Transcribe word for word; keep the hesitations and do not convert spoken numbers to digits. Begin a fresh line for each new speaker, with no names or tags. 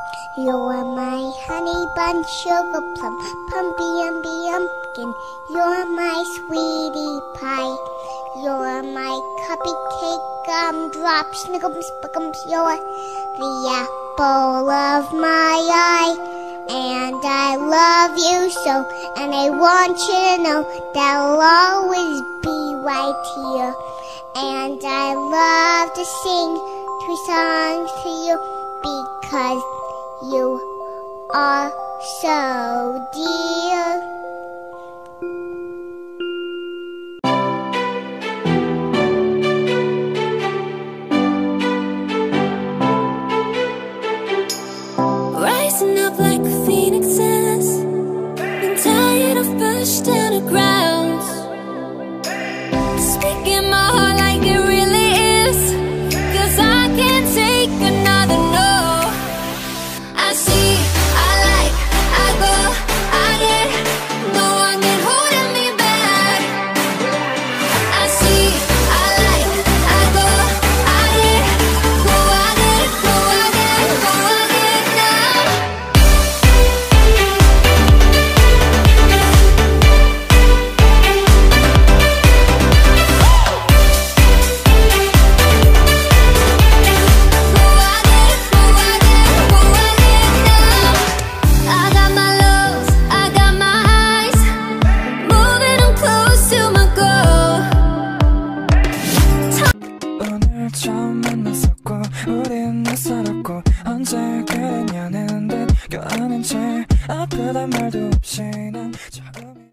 You're my honey bun, sugar plum, pumpy umby umpkin. You're my sweetie pie. You're my cupcake, gumdrop, snickums, buckums. You're the apple of my eye. And I love you so, and I want you to know that I'll always be right here. And I love to sing two songs to you because you are so dear.
Rising up like a phoenix is. Been tired of pushed to the ground. Speaking my heart like it really is. Cause I can't take another no. I see, I like, I go, I get. No one can hold me back. I see, I like, I go, I get. Go, I get, go, I get, go, I get now.
오늘 처음 만났었고 우린 낯설었고 언제 그랬냐는 듯 껴안은 채 아프단 말도 없이 난 처음이